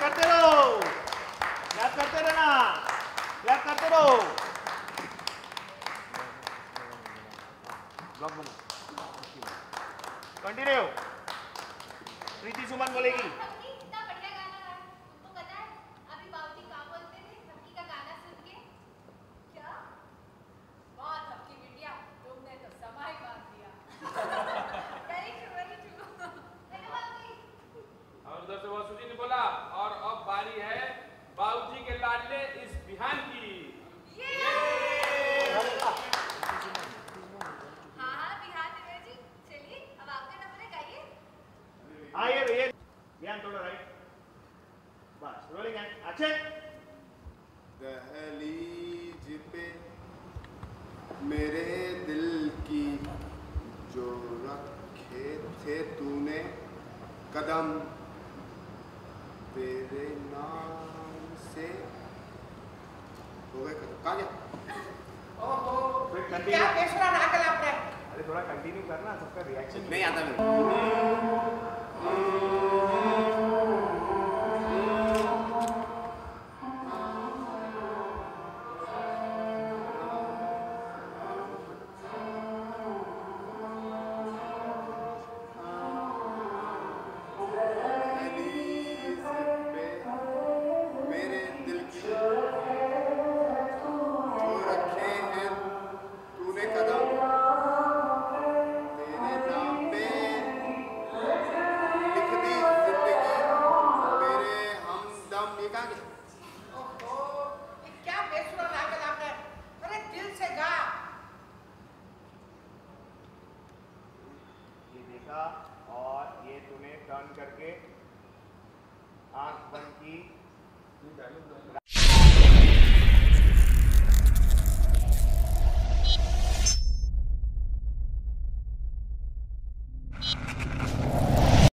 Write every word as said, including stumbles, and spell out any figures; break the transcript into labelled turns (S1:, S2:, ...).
S1: करते रहो, क्लैप करते रहना, क्लैप करते रहो। ब्लॉक बनो, कंटिन्यू। प्रीति सुमन बोलेगी।
S2: कितना बढ़िया गाना गाया। तुमको पता है अभी बाबूजी क्या बोलते थे थपकी का गाना सुन के? क्या? वाह थपकी बिटिया, तुमने तो समय बांध दिया। Very true, very true. Hello बाबूजी।
S3: और उधर से वो सुजी ने बोला और अब बारी है बाबूजी के लाडले इस बिहान की।
S1: आइए भैया, ध्यान थोड़ा राइट, बस रोलिंग एंड एक्शन।
S4: दहलीज पे मेरे दिल की जो रखे थे तूने कदम, तेरे नाम से हो गए कदम। कहाँ गया?
S5: ओहो,
S1: फिर
S5: क्या
S1: कंटिन्यू।
S5: बेसुरा नाकल आपने?
S1: अरे थोड़ा कंटिन्यू करना, सबका रिएक्शन
S4: नहीं आता मेरे।
S1: और ये तूने टर्न करके आंख बंद की।